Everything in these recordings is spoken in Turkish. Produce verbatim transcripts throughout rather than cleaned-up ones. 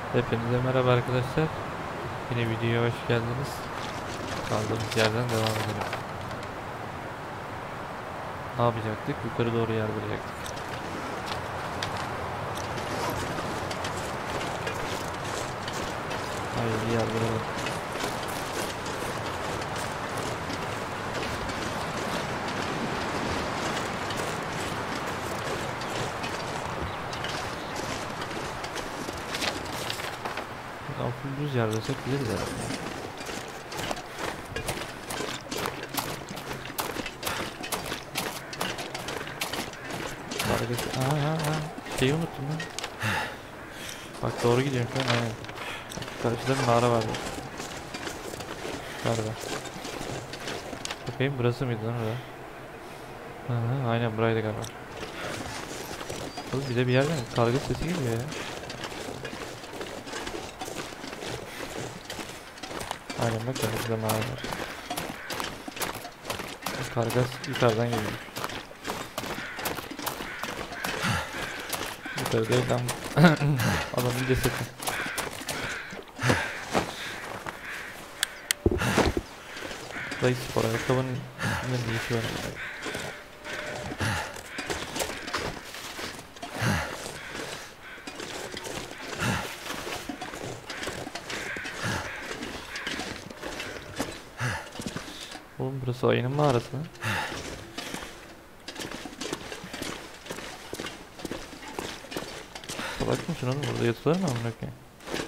Hepinize merhaba arkadaşlar. Yine videoya hoş geldiniz. Kaldığımız yerden devam edelim. Ne yapacaktık? Yukarı doğru yardıracaktık. Hayır, yardıralım. Buradan full düz yardırsak gideriz herhalde. Aa, aa, aa. Şeyi unuttum lan. Bak doğru gidiyorum şu an. Aynen. Karşıda bir mağara vardı. Galiba. Bakayım, burası mıydı lan orada? Aha, aynen buraydı galiba. Oğlum bir de bir yerden karga sesi geliyor ya. Aynen bak, karşıda mağara var. Karga yukarıdan geliyor. Yukarı değil lan. Adamın cesedi. Dayı spor ayakkabının ne işi var? Oğlum burası ayının mağarası. Salak mısın oğlum, burada yatılır mı amına koyayım?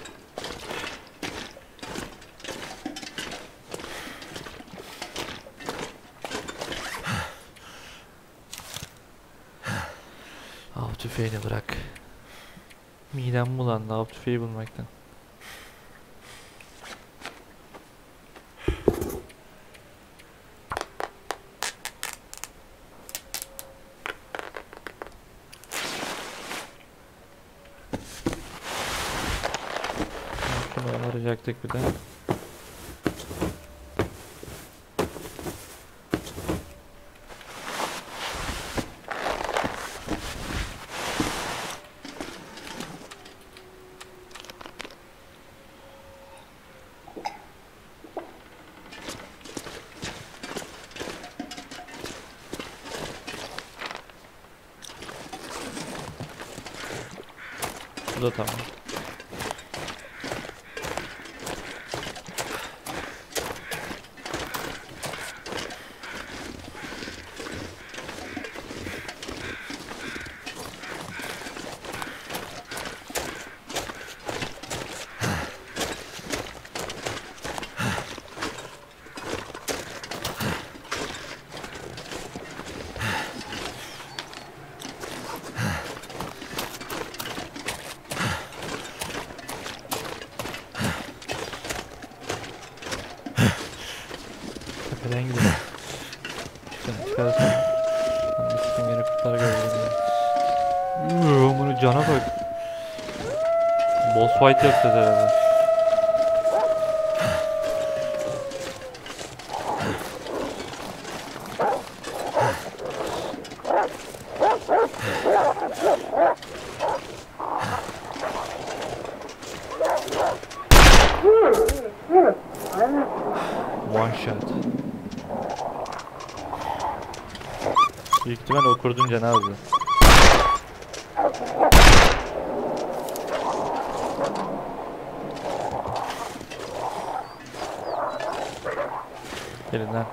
Av tüfeğini bırak. Midem bulandı av tüfeği bulmaktan. Şunu arayacaktık bir de. Bu da tamam. Tepeden gidelim. Sen çıkarsın. Ben de sikim yeni kurtlar gördüm. Uuuu bunu cana bak. Boss fight yapacağız herhalde. One shot. Büyük ihtimal okurdun cenazı. Gelin lan.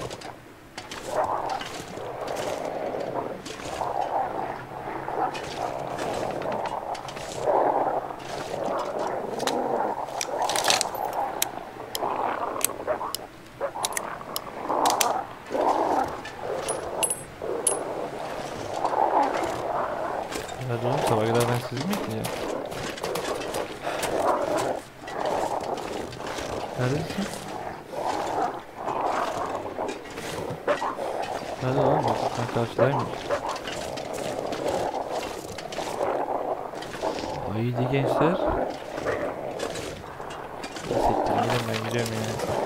Hadi oğlum, sabah kadar ben sizi mi bekleyeceğim? Neredesin? Hadi oğlum, ben karşıdaymış. Haydi gençler. Siktir gidin, ben gidiyorum ya.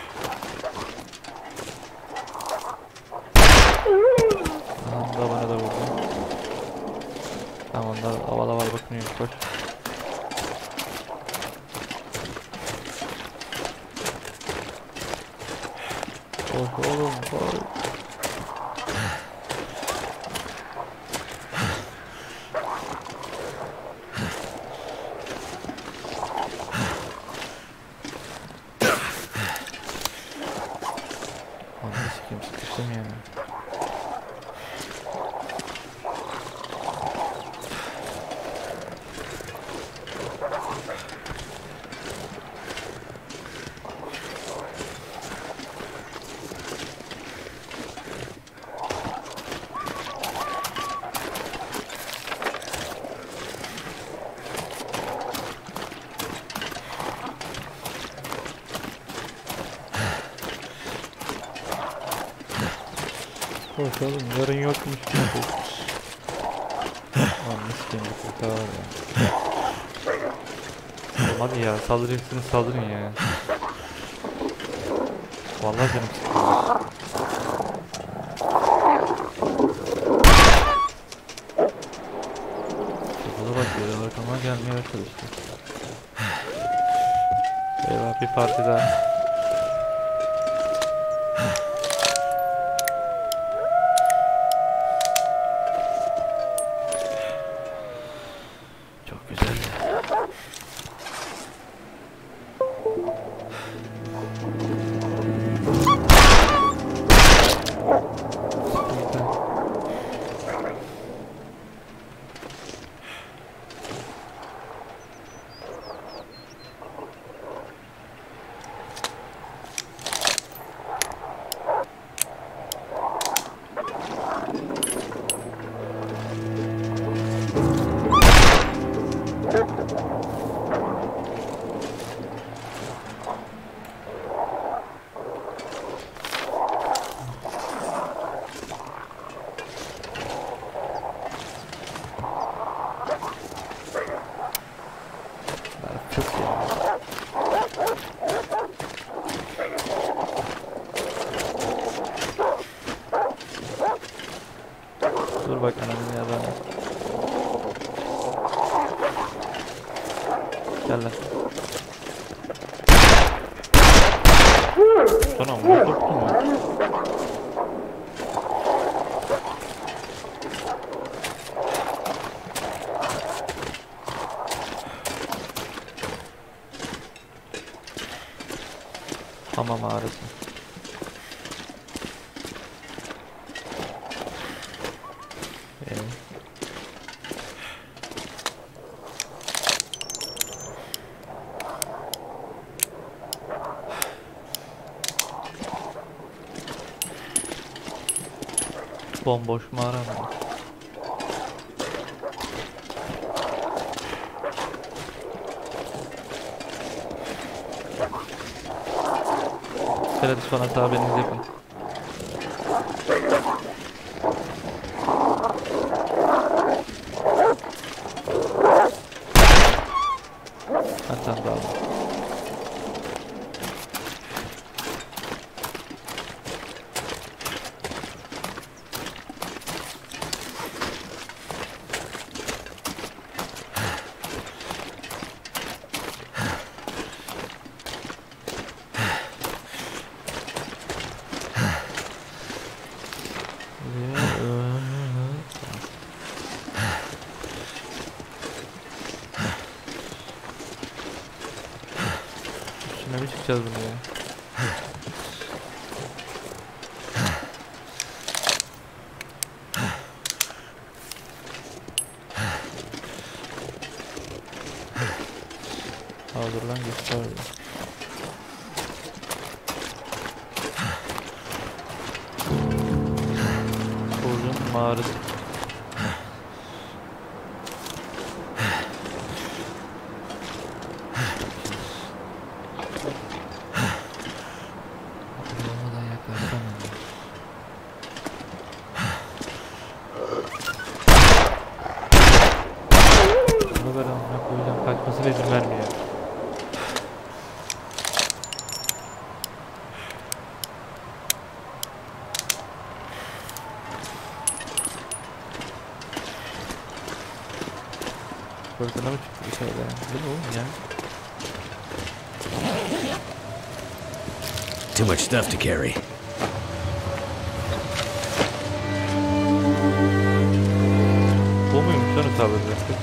Anda bana da vurdu. Tamam, onlar aval aval bakınıyor. Koş. Koş oğlum koş. Anne sikeyim, sıkıştım ya. Koş oğlum, yarın yokmuş. Anne sikeyim, bir kurtar ya. Oğlum hadi ya, saldıracaksınız saldırın ya. Vallahi canım sıkıldı. Şurada bak ya, arkama gelmeye başladı işte. Eyvah, bir parti daha. Çok güzel. Çok ya. Dur bakalım ya ben. Gel lan. Sana mı korktun mu? Hamam ağrısı. Ee. Bomboş mağara mı? Hadi sonra haberinizi yapın. Hatta daha. Üstüne mi çıkacağız bunu ya? Hazır lan göster. Uzun mağarası. Olmadan yaklaşamam. Bunu böyle amına koyacağım, kaçmasına izin vermiyor. Fırtına mı çıktı bir şeyler? Değil mi oğlum ya? Too much stuff to carry. Bu muymuş lan hesabı bıraktık?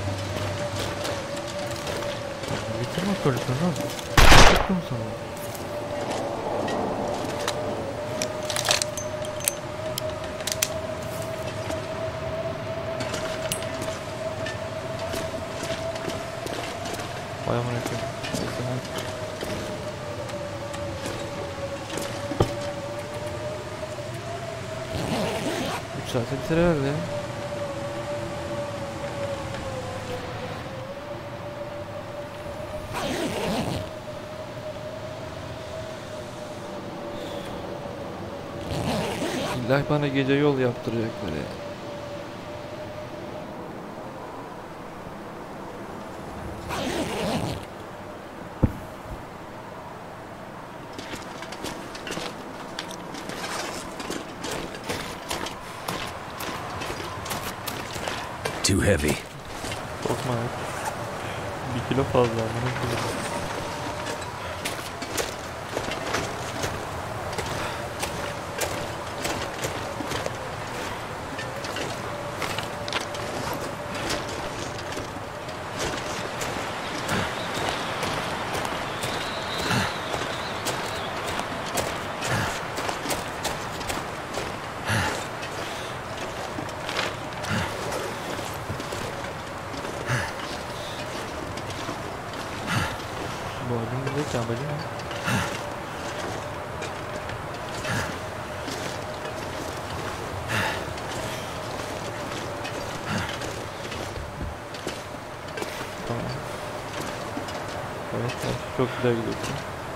Bitirme fırtına lan. Çıktım sana. Vay amına koyayım. Neyse lan. üç saate biter herhalde ya. İlla bana gece yol yaptıracaklar ya. Too heavy. Korkma ya. Bir kilo fazla amına koyayım. Bu adamın ne amacı ne? Tamam. Evet, evet, çok güzel gidiyorsun.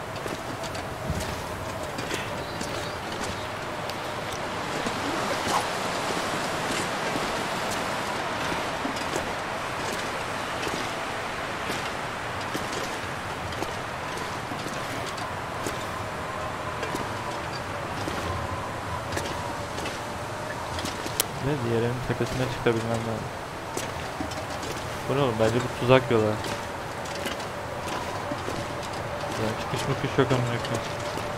Ve diğerinin tepesine çıkabilmem lazım. Bu ne oğlum? Bence bu tuzak yolu. Yani çıkış mıkış yok amına koyayım.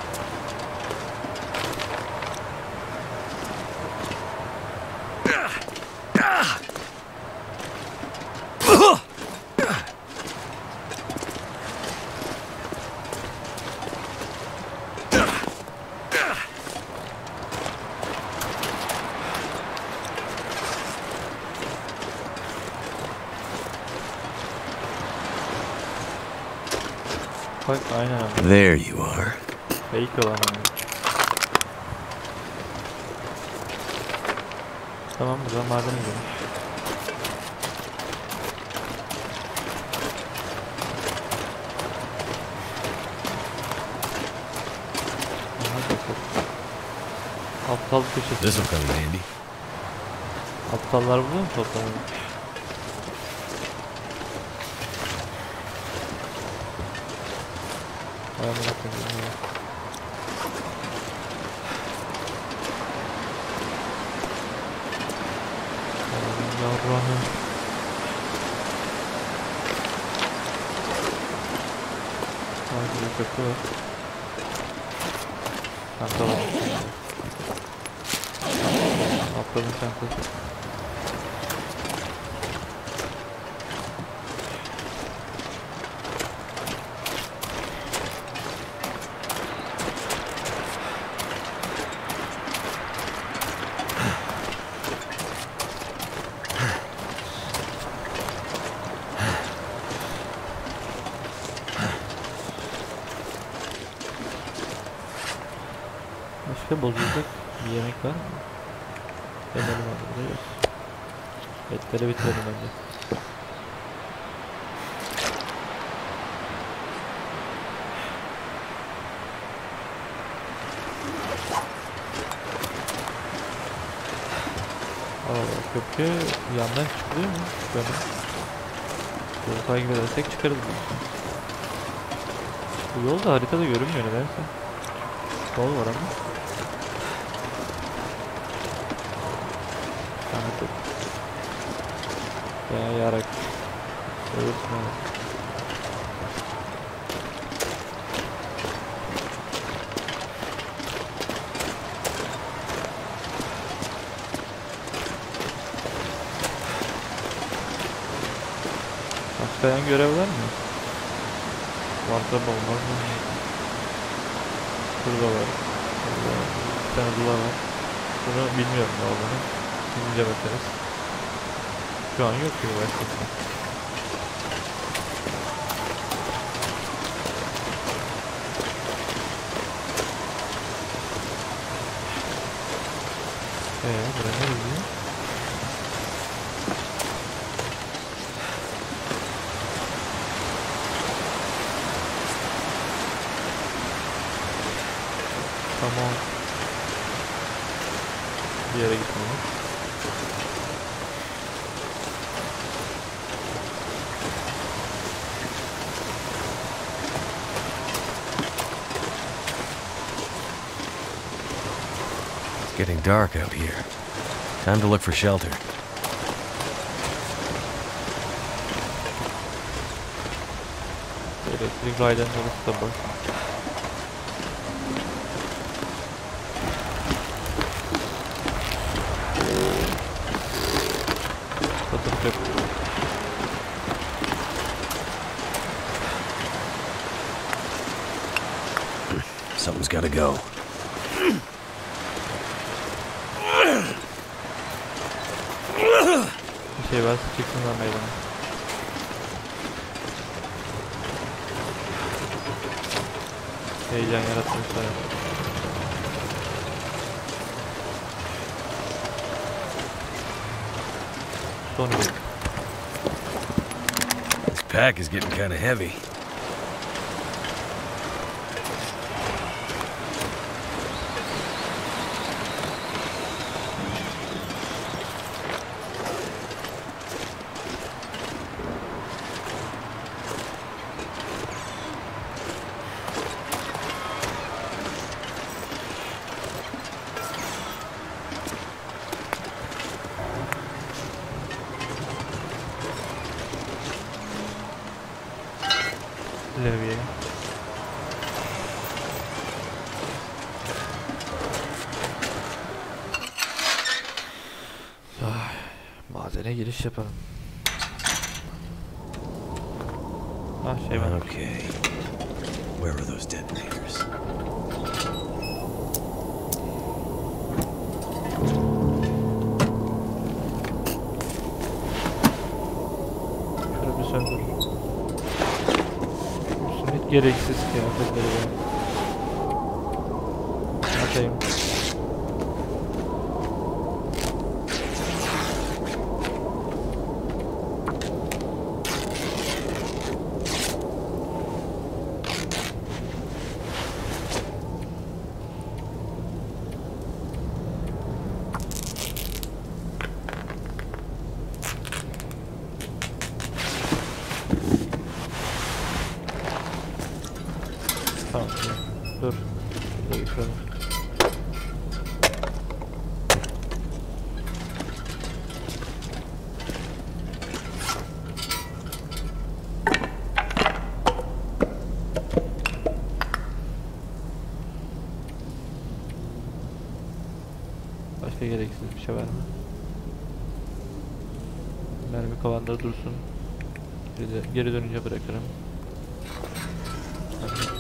Bak aynen abi. There you are. Fake olan abi. Tamam, burada maden gidiyormuş. Aptal köşesi. This'll come in handy. Aptallar burada mı toplanıyor? Vay amına koyayım ya. Allah'ım yavrum. Vay bir köprü var. Çanta var. Atladım çantası. Başka bozulacak bir yemek var mı? Denelim abi, burada yok. Etleri bitirelim bence. Aa, köprü yandan çıkılıyor mu? Böyle. Yolu takip edersek çıkarız. Bu yol da haritada görünmüyor nedense. Yol var ama. Anladım. Ya yarak. Ölürsün abi. Başka yan görev var mı? Varsa olmaz mı? Şurada var. Burada bir tane duvar var. Bunu bilmiyorum ne olduğunu. Gidince bakarız. Şu an yok ki başkası. Eee buraya ne gidiyor? Tamam. Bir yere gitmemiş. It's getting dark out here. Time to look for shelter. Elektrik raylarının orası da boş. Satılık yok. Something's gotta go. Bir şey varsa çıksınlar meydana. Heyecan yaratmışlar. Son bir. This pack is getting kind of heavy. Levye. Ah, madene giriş yapalım. Ah şey var. Okay. Where are those detonators? Şöyle bir söndür. Üstündeki gereksiz kıyafetleri var. Atayım. Tamam. Dur. Dur şöyle. Başka gereksiz bir şey var mı? Mermi kavanda dursun. Geri, de, geri dönünce bırakırım. Hadi.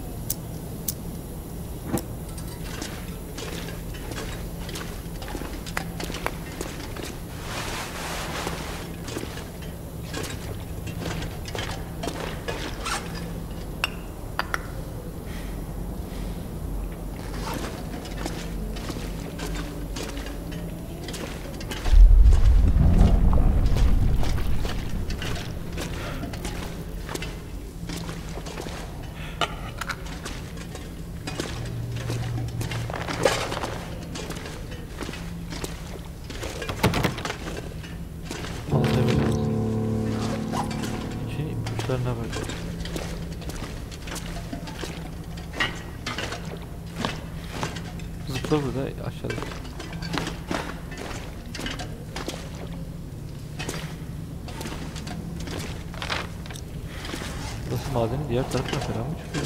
Kuşlarına bak. Zıpla burada aşağıda. Madenin diğer tarafına falan mı çıkıyor?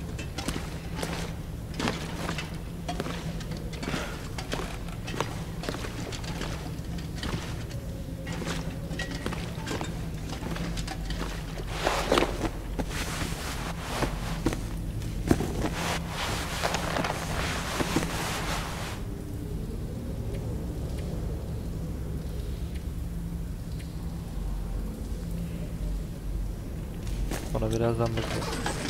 Ona birazdan bakalım.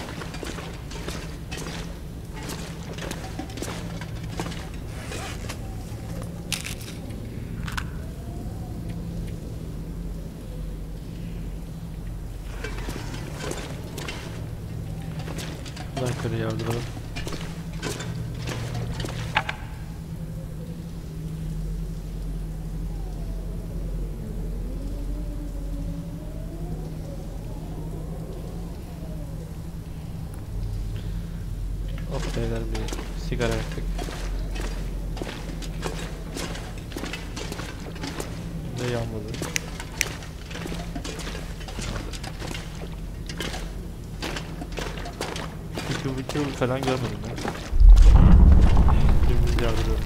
Buradan yukarı yardıralım. Hop beyler bir sigara yaktık. Ve yanmadı. Çünkü bu iki falan görmedim ben. Dümdüz yardırıyorum.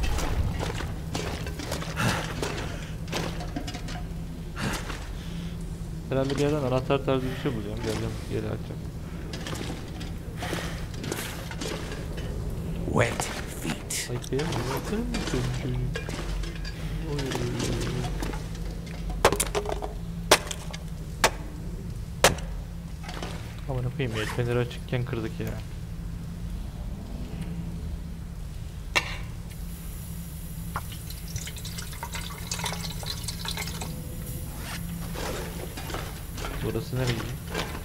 Herhalde bir yerden anahtar tarzı bir şey bulacağım. Geleceğim geri açacağım. Wet feet. Bakayım. Bakın mısın? Aman okuyayım ya. Feneri açıkken kırdık ya. Burası nereye gidiyor?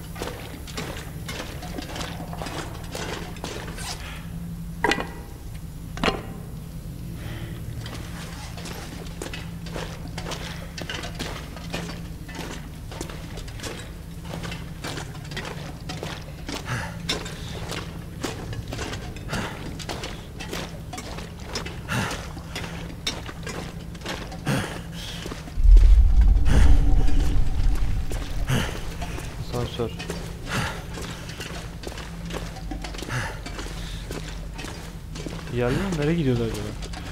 Asansör. Yerler nereye gidiyorlar acaba?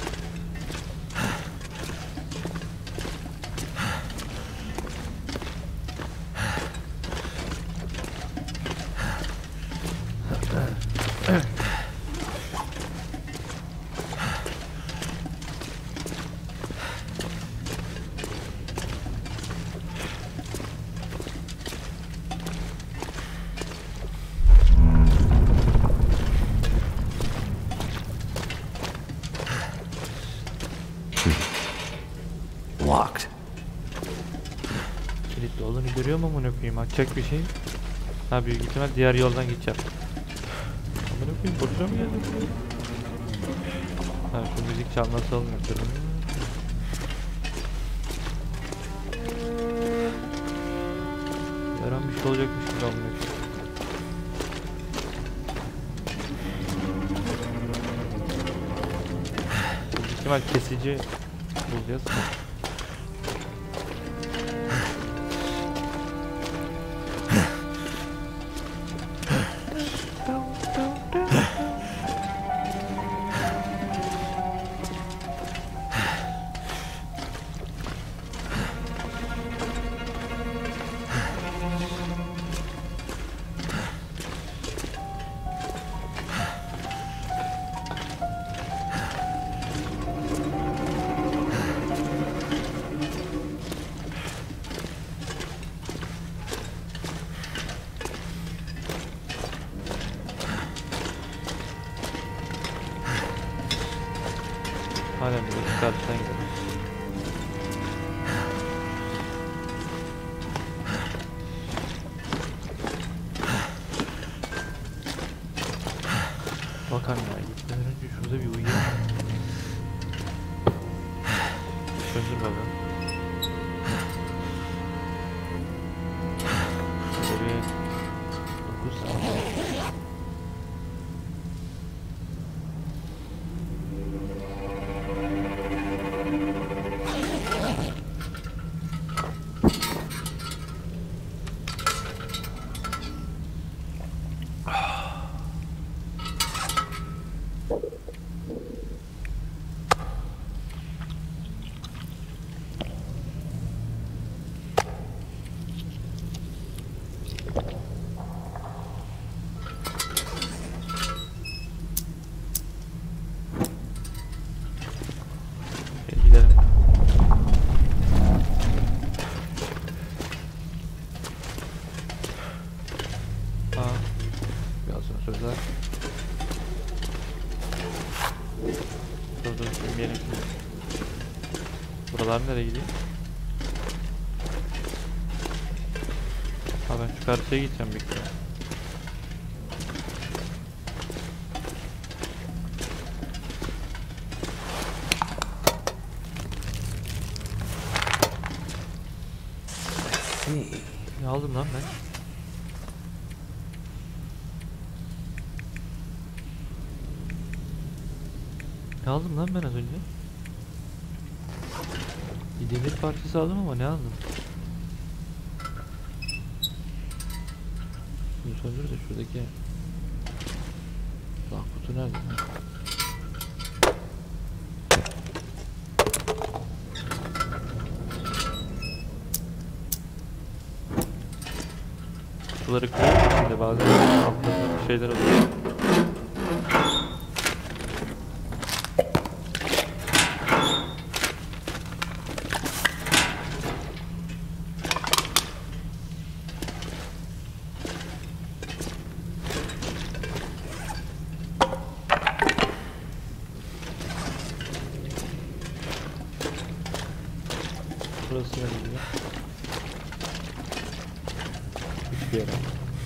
Locked. Kilitli olduğunu görüyorum ama ne koyayım? Açacak bir şey. Ha büyük ihtimal diğer yoldan gideceğim. Ama ne koyayım? Boşuna mı geldim? Ha şu müzik çalması olmuyor. Her an bir şey olacakmış gibi anlıyor. Büyük ihtimal kesici bulacağız. Halen bir karşıdan gidiyoruz. Bakalım ya, gitmeden önce şurada bir uyuyalım. Söndür bakalım. Şöyle bir dokuz saat. Bunlar nereye gidiyor? Ha ben şu karşıya gideceğim bir kere. Ne aldım lan ben? Ne aldım lan ben az önce? Bir demir parçası aldım ama ne aldım? Bunu söndür de şuradaki bak kutu nerede? Kutuları kırıyorum şimdi bazen altlarında bir şeyler oluyor. Burası ne gidiyor? Hiçbir yere.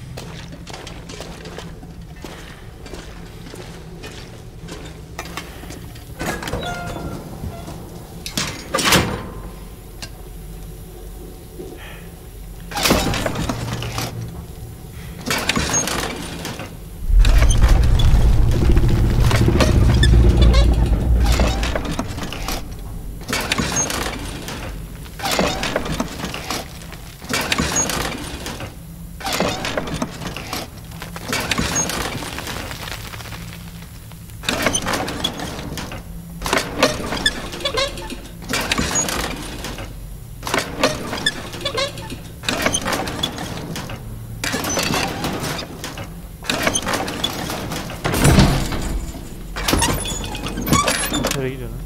Nereye gidiyor lan?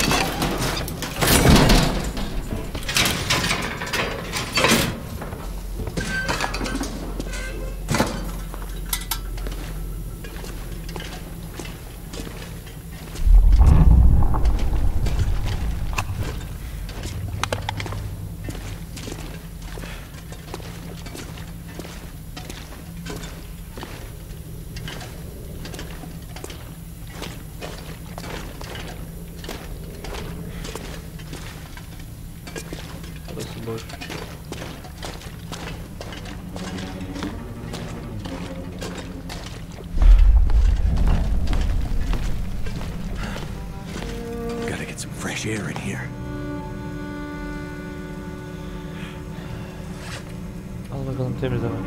Burası boş. Gotta get some fresh air in here. Al bakalım temiz hemen.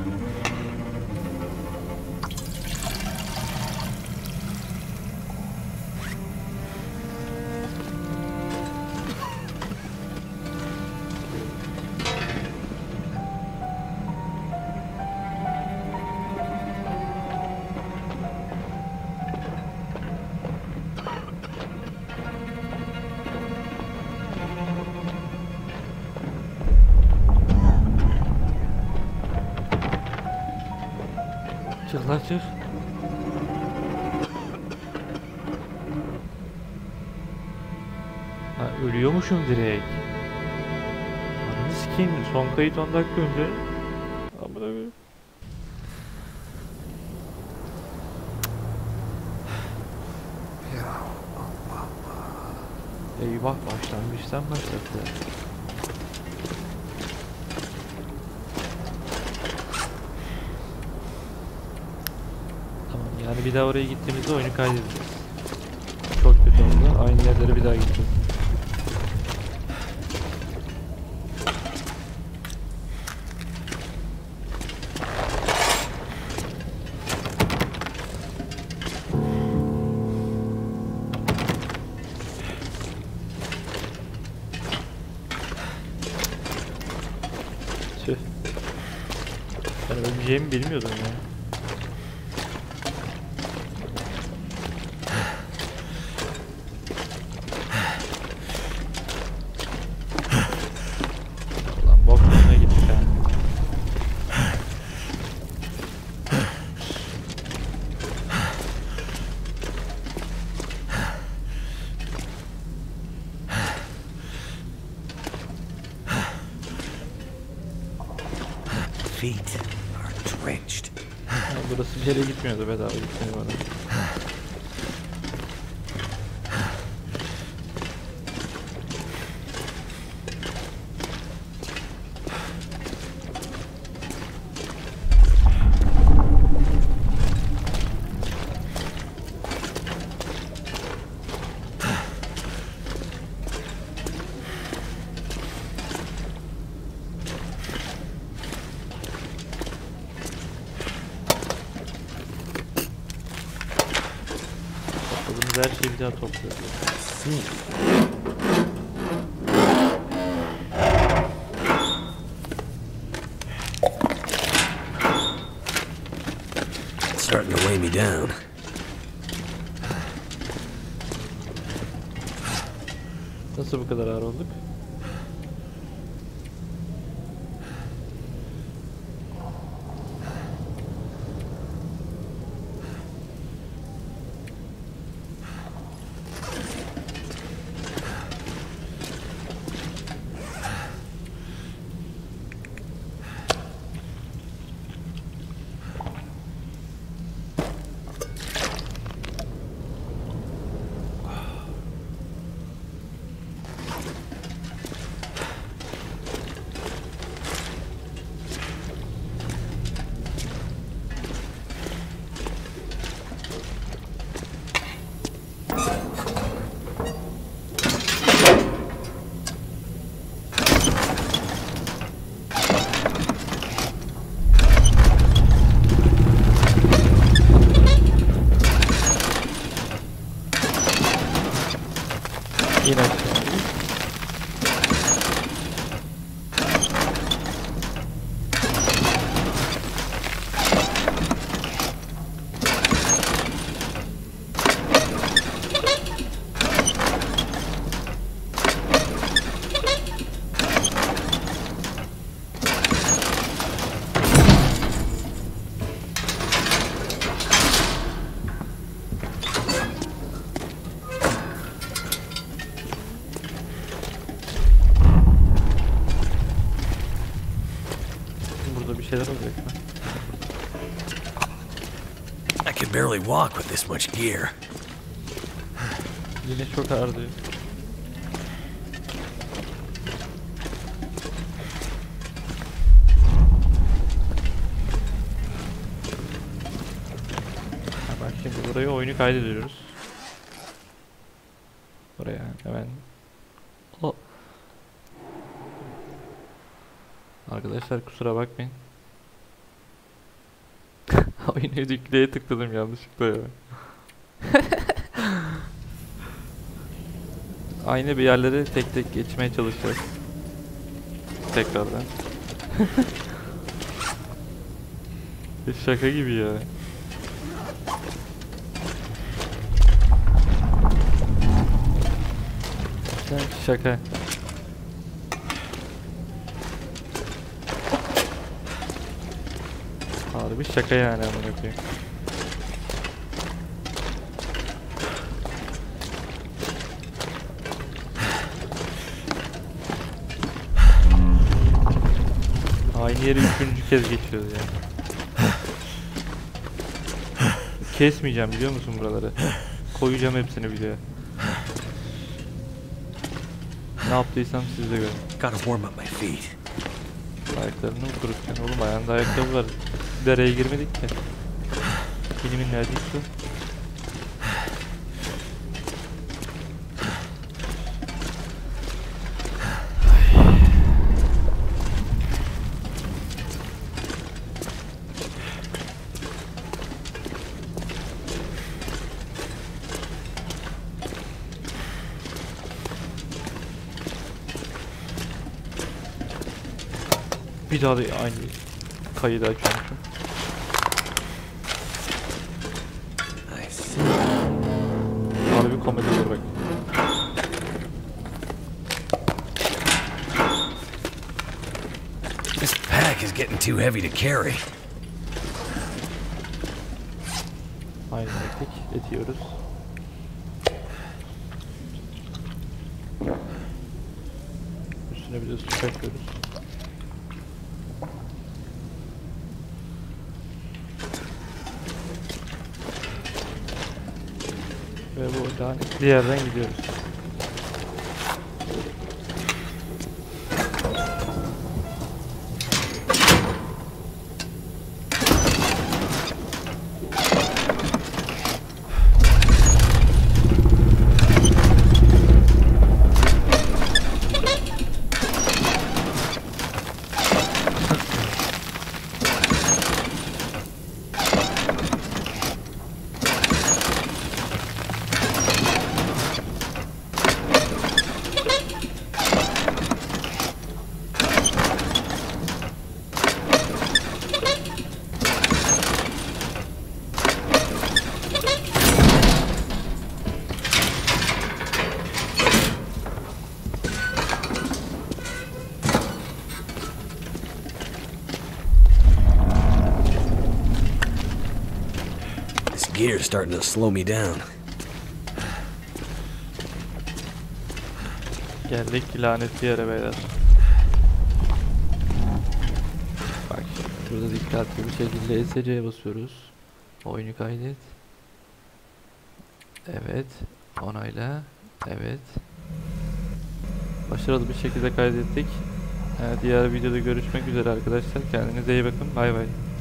Çık lan çık. Ha ölüyormuşum direkt. Ananı sikeyim, son kayıt on dakika önce. Amına koyayım. Eyvah başlangıçtan başladı. Tamam yani bir daha oraya gittiğimizde oyunu kaydedeceğiz. Çok kötü oldu. Aynı yerlere bir daha gideceğiz. Tüh. Ben öleceğimi bilmiyordum ya. Lan bok yoluna gittik ha. feet are drenched. Ha, burası bir yere gitmiyordu, bedava gitmiyor bana. Topladığımız her şeyi bir daha topluyoruz. It's starting to weigh me down. Nasıl bu kadar ağır olduk? İn aşağı. Burada bir şeyler olacak mı? I can barely walk with this much gear. Yine çok ağır diyor. Ha bak şimdi burayı oyunu kaydediyoruz. Buraya hemen. O. Arkadaşlar kusura bakmayın. Oyunu yükleye tıkladım yanlışlıkla ya. Aynı bir yerleri tek tek geçmeye çalışacağız. Tekrardan. Şaka gibi ya. Şaka. Harbi şaka yani amına koyayım. Aynı yeri üçüncü kez geçiyoruz yani. Kesmeyeceğim biliyor musun buraları? Koyacağım hepsini videoya. Ne yaptıysam siz de görün. Gotta warm up my feet. Ayaklarını mı kurutacaksın oğlum? Ayağında ayakkabı var. Dereye girmedik ki. Filmin neredeyse. Bir daha da aynı kaydı açıyormuşum. Harbi komedi olur bak. This pack is getting too heavy to carry. Aynı ettik, etiyoruz. Üstüne bir de su çakıyoruz. Ve bu lanetli yerden gidiyoruz. This gear's starting to slow me down. Geldik lanetli yere beyler. Bak burada dikkatli bir şekilde S C'ye basıyoruz. Oyunu kaydet. Evet. Onayla. Evet. Başarılı bir şekilde kaydettik. Ee, diğer videoda görüşmek üzere arkadaşlar. Kendinize iyi bakın. Bay bay.